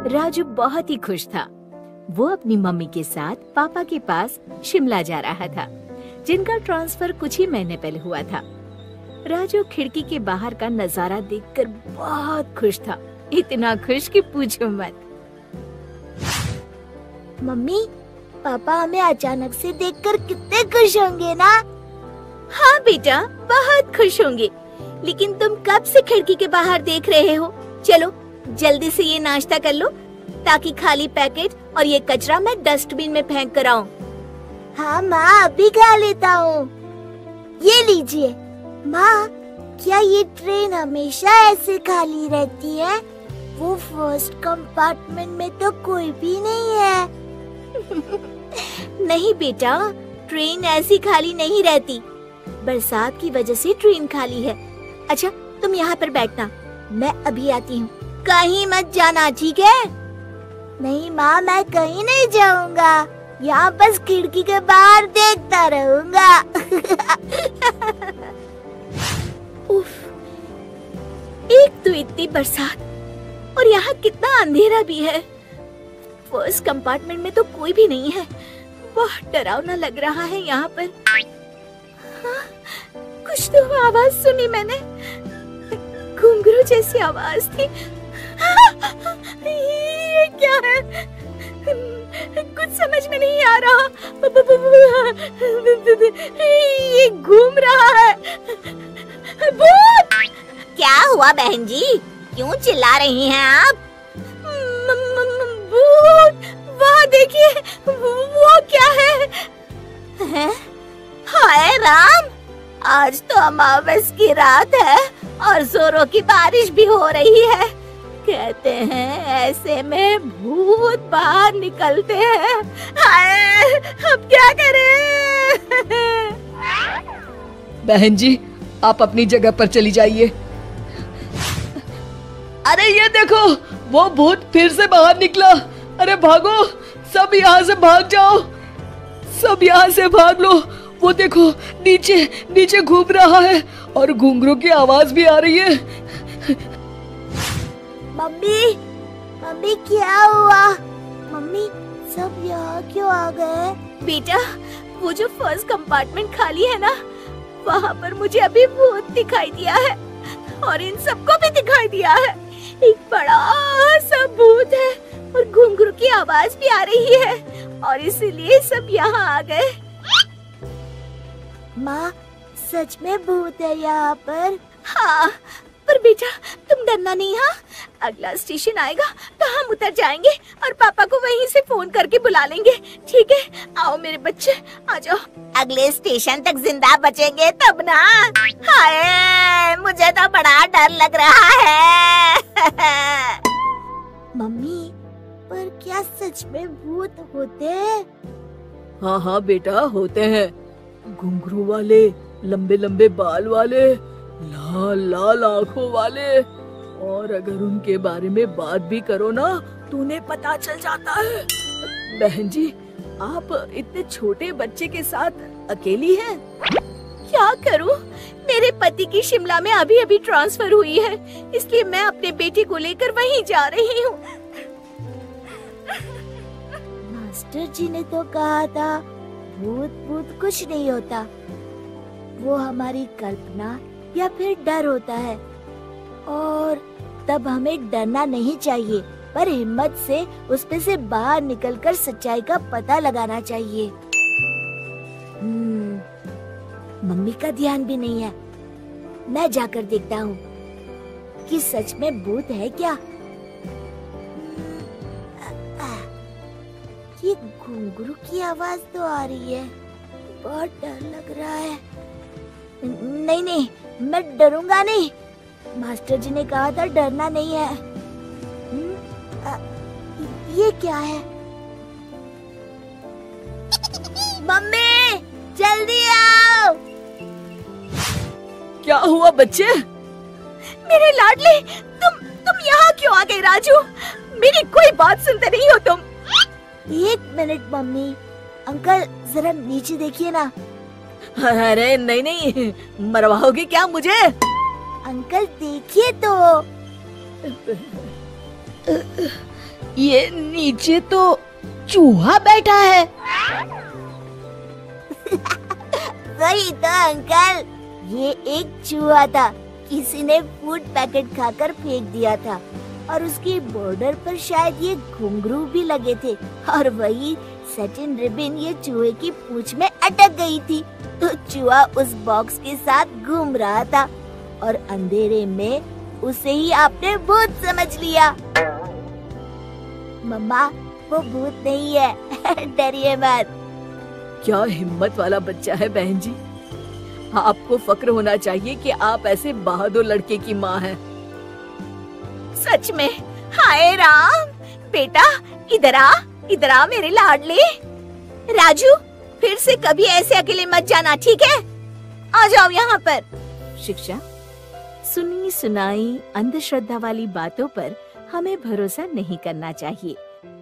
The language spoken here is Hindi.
राजू बहुत ही खुश था। वो अपनी मम्मी के साथ पापा के पास शिमला जा रहा था, जिनका ट्रांसफर कुछ ही महीने पहले हुआ था। राजू खिड़की के बाहर का नजारा देखकर बहुत खुश था, इतना खुश कि पूछो मत। मम्मी, पापा हमें अचानक से देखकर कितने खुश होंगे ना? हाँ बेटा, बहुत खुश होंगे। लेकिन तुम कब से खिड़की के बाहर देख रहे हो? चलो जल्दी से ये नाश्ता कर लो, ताकि खाली पैकेट और ये कचरा मैं डस्टबिन में फेंक कर आऊं। हाँ माँ, अभी खा लेता हूँ। ये लीजिए। माँ, क्या ये ट्रेन हमेशा ऐसे खाली रहती है? वो फर्स्ट कंपार्टमेंट में तो कोई भी नहीं है। नहीं बेटा, ट्रेन ऐसी खाली नहीं रहती। बरसात की वजह से ट्रेन खाली है। अच्छा, तुम यहाँ पर बैठना, मैं अभी आती हूँ। कहीं मत जाना, ठीक है? नहीं माँ, मैं कहीं नहीं जाऊँगा। यहाँ बस खिड़की के बाहर देखता रहूँगा। उफ, एक तो इतनी बरसात और यहाँ कितना अंधेरा भी है। फर्स्ट कंपार्टमेंट में तो कोई भी नहीं है। बहुत डरावना लग रहा है यहाँ पर। हाँ, कुछ तो आवाज सुनी मैंने, घुंघरू जैसी आवाज थी। ये क्या है? कुछ समझ में नहीं आ रहा। ये घूम रहा है। भूत! क्या हुआ बहन जी, क्यों चिल्ला रही हैं आप? भूत! वहाँ देखिए, वो क्या है? हाय राम, आज तो अमावस की रात है और जोरों की बारिश भी हो रही है। कहते हैं ऐसे में भूत बाहर निकलते हैं। हाय, अब क्या करें? बहन जी, आप अपनी जगह पर चली जाइए। अरे ये देखो, वो भूत फिर से बाहर निकला। अरे भागो, सब यहाँ से भाग जाओ, सब यहाँ से भाग लो। वो देखो, नीचे नीचे घूम रहा है और घुंघरू की आवाज भी आ रही है। मम्मी, मम्मी क्या हुआ? मम्मी, सब यहाँ क्यों आ गए? बेटा, वो जो फर्स्ट कंपार्टमेंट खाली है ना, वहाँ पर मुझे अभी भूत दिखाई दिया है और इन सबको भी दिखाई दिया है। एक बड़ा सा भूत है और घुंघरू की आवाज भी आ रही है और इसीलिए सब यहाँ आ गए। माँ, सच में भूत है यहाँ पर? हाँ, पर बेटा तुम डरना नहीं। हाँ, अगला स्टेशन आएगा तो हम उतर जाएंगे और पापा को वहीं से फोन करके बुला लेंगे, ठीक है? आओ मेरे बच्चे, आ जाओ। अगले स्टेशन तक जिंदा बचेंगे तब ना। हाय, मुझे तो बड़ा डर लग रहा है। मम्मी, पर क्या सच में भूत होते हैं? हाँ हाँ बेटा, होते हैं। घुंघरू वाले, लंबे लंबे बाल वाले, लाल लाल आंखों वाले, और अगर उनके बारे में बात भी करो ना तो उन्हें पता चल जाता है। बहन जी, आप इतने छोटे बच्चे के साथ अकेली हैं? क्या करूं? मेरे पति की शिमला में अभी अभी ट्रांसफर हुई है, इसलिए मैं अपने बेटे को लेकर वहीं जा रही हूँ। मास्टर जी ने तो कहा था भूत भूत कुछ नहीं होता, वो हमारी कल्पना या फिर डर होता है, और तब हमें डरना नहीं चाहिए, पर हिम्मत से उसमें से बाहर निकलकर सच्चाई का पता लगाना चाहिए। मम्मी का ध्यान भी नहीं है। मैं जाकर देखता हूँ कि सच में भूत है क्या। ये घुंघरू की आवाज तो आ रही है, बहुत डर लग रहा है। नहीं नहीं, मैं डरूंगा नहीं। मास्टर जी ने कहा था डरना नहीं है। ये क्या है? मम्मी, जल्दी आओ। क्या हुआ बच्चे? मेरे लाडले, तुम यहाँ क्यों आ गए? राजू, मेरी कोई बात सुनते नहीं हो तुम। एक मिनट मम्मी, अंकल जरा नीचे देखिए ना। अरे नहीं नहीं, मरवाओगे क्या मुझे? अंकल देखिए तो। ये नीचे तो चूहा बैठा है। वही तो अंकल, ये एक चूहा था। किसी ने फूड पैकेट खाकर फेंक दिया था और उसकी बॉर्डर पर शायद ये घुंघरू भी लगे थे और वही सचिन रिबिन ये चूहे की पूंछ में अटक गई थी। तो चूहा उस बॉक्स के साथ घूम रहा था और अंधेरे में उसे ही आपने भूत समझ लिया। मम्मा, वो भूत नहीं है, डरिए मत। क्या हिम्मत वाला बच्चा है बहन जी। आपको फक्र होना चाहिए कि आप ऐसे बहादुर लड़के की माँ हैं। सच में, हाय राम। बेटा इधर आ मेरे लाडले। राजू, फिर से कभी ऐसे अकेले मत जाना, ठीक है? आ जाओ यहाँ पर। शिक्षा, सुनी सुनाई अंधश्रद्धा वाली बातों पर हमें भरोसा नहीं करना चाहिए।